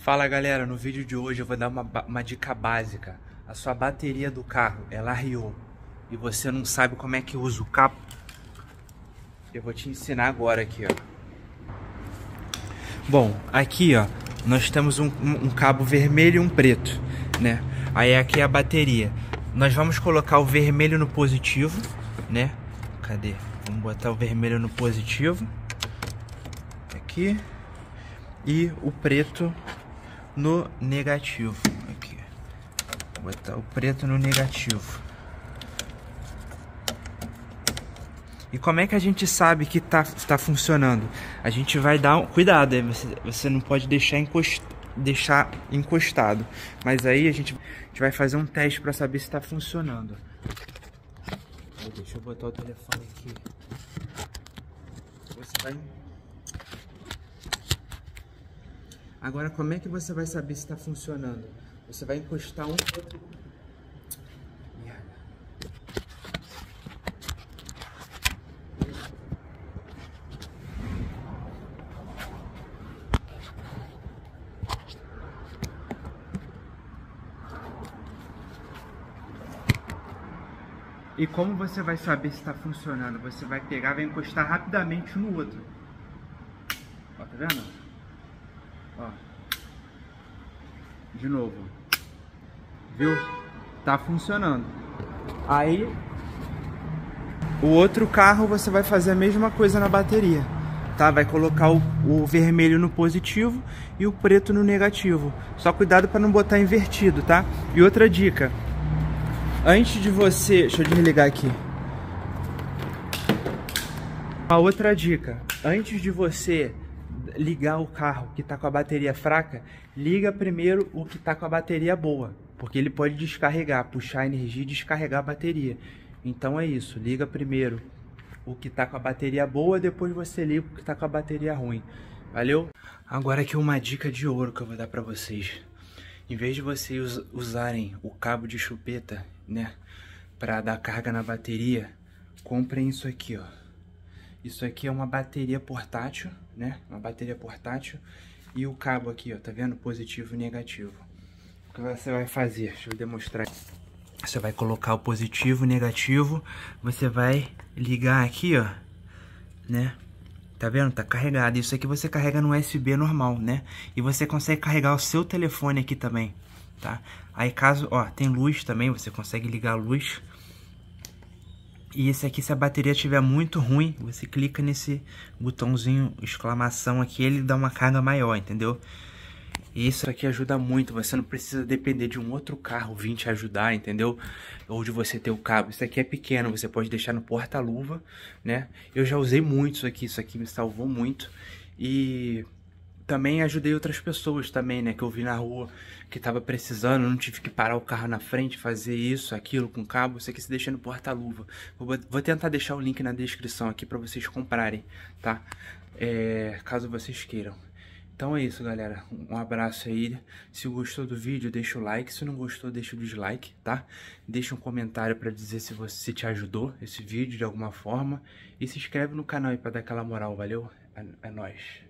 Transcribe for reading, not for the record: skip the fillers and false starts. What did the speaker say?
Fala galera, no vídeo de hoje eu vou dar uma dica básica. A sua bateria do carro, ela arriou e você não sabe como é que usa o cabo. Eu vou te ensinar agora aqui, ó. Bom, aqui ó, nós temos um cabo vermelho e um preto, né? Aí aqui é a bateria. Nós vamos colocar o vermelho no positivo, né? Cadê? Vamos botar o vermelho no positivo. Aqui. E o preto no negativo. Aqui. Vou botar o preto no negativo. E como é que a gente sabe que tá funcionando? A gente vai dar um cuidado, você não pode deixar encostado. Mas aí a gente vai fazer um teste para saber se está funcionando. Deixa eu botar o telefone aqui. Você vai... Agora, como é que você vai saber se está funcionando? Você vai encostar um outro. E como você vai saber se está funcionando? Você vai pegar e vai encostar rapidamente no outro. Ó, tá vendo? Ó. De novo. Viu? Tá funcionando. Aí, o outro carro você vai fazer a mesma coisa na bateria. Tá? Vai colocar o vermelho no positivo e o preto no negativo. Só cuidado para não botar invertido, tá? E outra dica. Antes de você... Deixa eu desligar aqui. A outra dica. Antes de você ligar o carro que está com a bateria fraca, liga primeiro o que está com a bateria boa. Porque ele pode descarregar, puxar a energia e descarregar a bateria. Então é isso. Liga primeiro o que está com a bateria boa, depois você liga o que está com a bateria ruim. Valeu? Agora aqui uma dica de ouro que eu vou dar para vocês. Em vez de vocês usarem o cabo de chupeta, né, para dar carga na bateria, comprem isso aqui, ó. Isso aqui é uma bateria portátil, né? Uma bateria portátil. E o cabo aqui, ó, tá vendo? Positivo e negativo. O que você vai fazer? Deixa eu demonstrar. Você vai colocar o positivo e negativo. Você vai ligar aqui, ó, né? Tá vendo? Tá carregado. Isso aqui você carrega no USB normal, né? E você consegue carregar o seu telefone aqui também, tá? Aí caso, ó, tem luz também, você consegue ligar a luz. E esse aqui, se a bateria estiver muito ruim, você clica nesse botãozinho exclamação aqui, ele dá uma carga maior, entendeu? E isso aqui ajuda muito, você não precisa depender de um outro carro vir te ajudar, entendeu? Ou de você ter o cabo. Isso aqui é pequeno, você pode deixar no porta-luva, né? Eu já usei muito isso aqui me salvou muito. E também ajudei outras pessoas também, né? Que eu vi na rua que tava precisando, não tive que parar o carro na frente, fazer isso, aquilo com cabo. Isso aqui se deixa no porta-luva. Vou tentar deixar o link na descrição aqui para vocês comprarem, tá? Caso vocês queiram. Então é isso, galera. Um abraço aí. Se gostou do vídeo, deixa o like. Se não gostou, deixa o dislike, tá? Deixa um comentário pra dizer se te ajudou esse vídeo de alguma forma. E se inscreve no canal aí pra dar aquela moral, valeu? É nóis.